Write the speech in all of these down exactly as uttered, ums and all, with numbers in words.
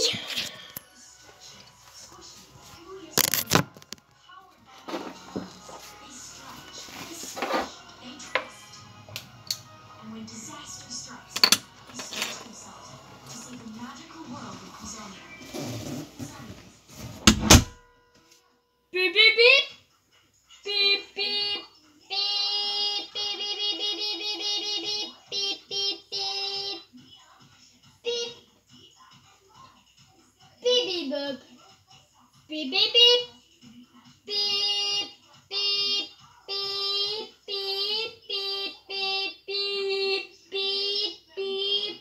Beep beep beep. Beep beep. Beep beep beep beep beep beep beep beep beep beep. Beep. Beep beep boop. Beep beep beep. Beep beep beep beep beep beep beep beep beep.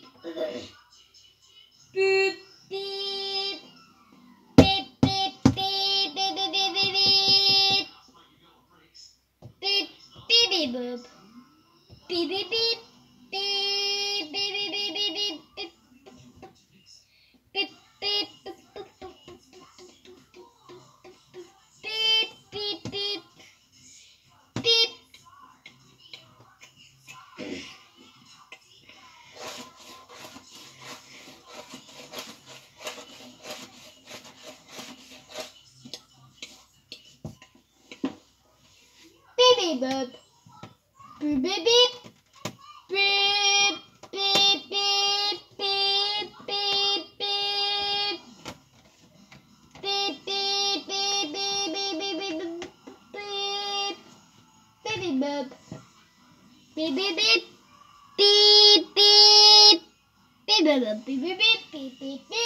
Beep beep. Beep beep beep beep beep beep beep beep. Beep beep beep boop. Beep beep beep. Beep beep beep beep beep beep beep. Beep beep boop boop boop. Beep beep beep. Beep. Beep beep boop. Beep beep beep. Beep beep beep beep beep beep. Beep beep beep beep beep beep beep beep. Beep beep boop. Beep beep beep. Beep beep. Beep beep boop. Beep beep beep beep beep beep.